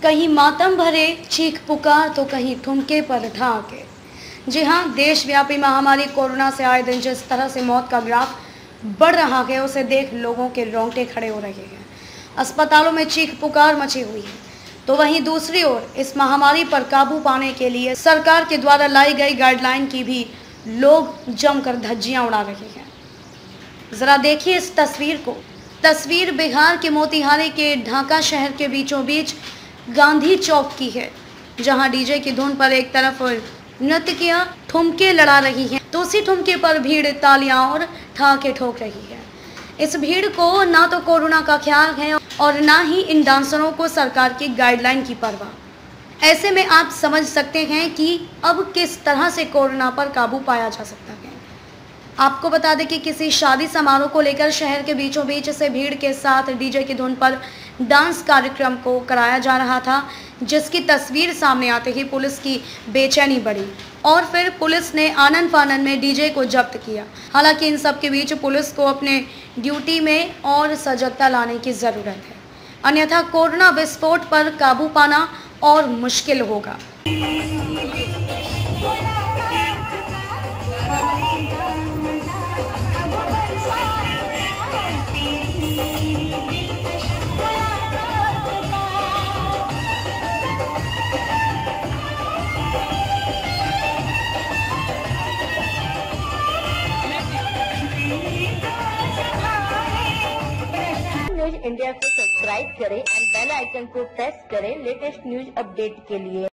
कहीं मातम भरे चीख पुकार तो कहीं ठुमके पर ढाके। जी हाँ, देशव्यापी महामारी कोरोना से आए दिन जिस तरह से मौत का ग्राफ बढ़ रहा है, उसे देख लोगों के रोंगटे खड़े हो रहे हैं। अस्पतालों में चीख पुकार मची हुई है। तो वहीं दूसरी ओर इस महामारी पर काबू पाने के लिए सरकार के द्वारा लाई गई गाइडलाइन की भी लोग जमकर धज्जियां उड़ा रहे हैं। जरा देखिए इस तस्वीर को। तस्वीर बिहार के मोतिहारी के ढाका शहर के बीचों बीच गांधी चौक की है, जहां डीजे की धुन पर एक तरफ नर्तकियां ठुमके लड़ा रही हैं, तो उसी ठुमके पर भीड़ तालियां और ठहाके ठोक रही है। इस भीड़ को ना तो कोरोना का ख्याल है और ना ही इन डांसरों को सरकार की गाइडलाइन की परवाह। ऐसे में आप समझ सकते हैं कि अब किस तरह से कोरोना पर काबू पाया जा सकता है। आपको बता दें कि किसी शादी समारोह को लेकर शहर के बीचों बीच से भीड़ के साथ डीजे की धुन पर डांस कार्यक्रम को कराया जा रहा था, जिसकी तस्वीर सामने आते ही पुलिस की बेचैनी बढ़ी और फिर पुलिस ने आनन फानन में डीजे को जब्त किया। हालांकि इन सब के बीच पुलिस को अपने ड्यूटी में और सजगता लाने की ज़रूरत है, अन्यथा कोरोना विस्फोट पर काबू पाना और मुश्किल होगा। न्यूज इंडिया को सब्सक्राइब करें एंड बेल आइकन को प्रेस करें लेटेस्ट न्यूज अपडेट के लिए।